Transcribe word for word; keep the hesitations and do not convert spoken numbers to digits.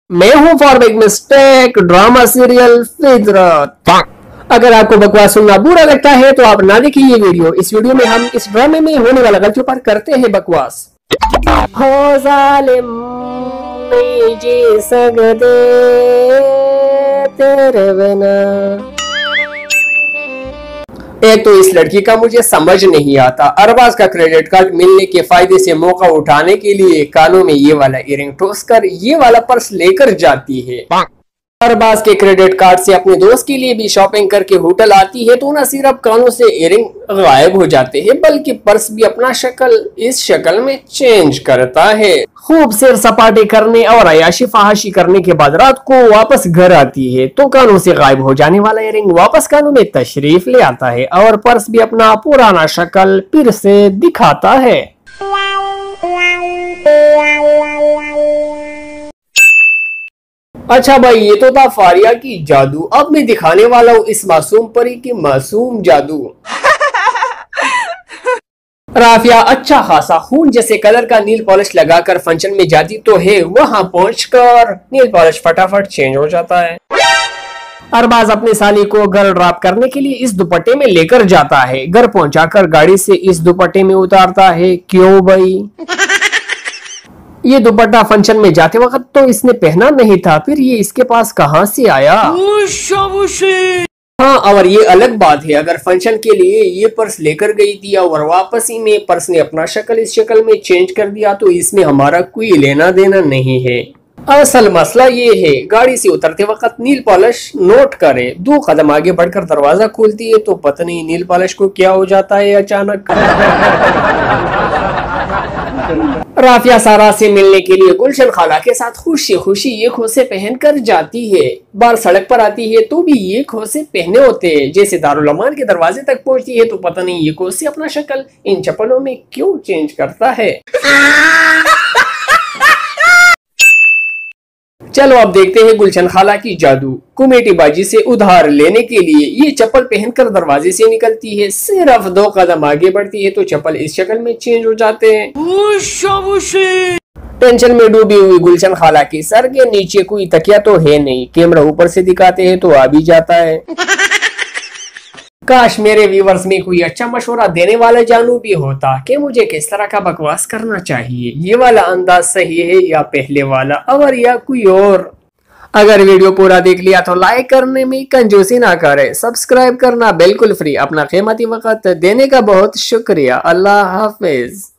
मैं हूँ for big mistake drama serial Fitrat. अगर आपको बकवास सुनना बुरा लगता है तो आप ना देखिए ये वीडियो। इस वीडियो में हम इस ड्रामे में होने वाला गलतियों पर करते हैं बकवास। हो जालिम नहीं जी सकते तेरे बिना। एक तो इस लड़की का मुझे समझ नहीं आता। अरबाज का क्रेडिट कार्ड मिलने के फायदे से मौका उठाने के लिए कानों में ये वाला इयरिंग ठोस कर ये वाला पर्स लेकर जाती है। अरबाज के क्रेडिट कार्ड से अपने दोस्त के लिए भी शॉपिंग करके होटल आती है तो न सिर्फ कानों से इयरिंग गायब हो जाते हैं बल्कि पर्स भी अपना शक्ल इस शक्ल में चेंज करता है। खूब सैर सपाटे करने और अयाशी फहाशी करने के बाद रात को वापस घर आती है तो कानों से गायब हो जाने वाला इयरिंग वापस कानों में तशरीफ ले आता है और पर्स भी अपना पुराना शक्ल फिर से दिखाता है। अच्छा भाई, ये तो था फारिया की जादू। अब मैं दिखाने वाला हूँ इस मासूम परी की मासूम जादू। राफिया अच्छा खासा खून जैसे कलर का नील पॉलिश लगाकर फंक्शन में जाती तो है, वहां पहुंचकर नील पॉलिश फटाफट चेंज हो जाता है। अरबाज अपने साली को घर ड्रॉप करने के लिए इस दुपट्टे में लेकर जाता है। घर पहुंचाकर गाड़ी से इस दुपट्टे में उतारता है। क्यों भाई? ये दुपट्टा फंक्शन में जाते वक्त तो इसने पहना नहीं था, फिर ये इसके पास कहां से आया? हाँ, और ये अलग बात है अगर फंक्शन के लिए ये पर्स लेकर गई थी और वापस ही में पर्स ने अपना शक्ल इस शक्ल में चेंज कर दिया तो इसमें हमारा कोई लेना देना नहीं है। असल मसला ये है, गाड़ी से उतरते वक्त नील पॉलिश नोट करे। दो कदम आगे बढ़कर दरवाजा खोलती है तो पता नहीं नील पॉलिश को क्या हो जाता है अचानक। राफिया सारा से मिलने के लिए गुलशन खाला के साथ खुशी खुशी ये खोसे पहनकर जाती है। बार सड़क पर आती है तो भी ये खोसे पहने होते हैं। जैसे दारुल अमान के दरवाजे तक पहुंचती है तो पता नहीं ये खोसे अपना शक्ल इन चप्पलों में क्यों चेंज करता है। चलो अब देखते हैं गुलशन खाला की जादू। कुमेटी बाजी से उधार लेने के लिए ये चप्पल पहनकर दरवाजे से निकलती है। सिर्फ दो कदम आगे बढ़ती है तो चप्पल इस शक्ल में चेंज हो जाते हैं। टेंशन में डूबी हुई गुलशन खाला की सर के नीचे कोई तकिया तो है नहीं। कैमरा ऊपर से दिखाते हैं तो आ भी जाता है। काश मेरे व्यूवर्स में कोई अच्छा मशवरा देने वाला जानू भी होता कि मुझे किस तरह का बकवास करना चाहिए। ये वाला अंदाज सही है या पहले वाला, और या कोई और। अगर वीडियो पूरा देख लिया तो लाइक करने में कंजूसी ना करें। सब्सक्राइब करना बिल्कुल फ्री। अपना कीमती वक्त देने का बहुत शुक्रिया। अल्लाह हाफिज।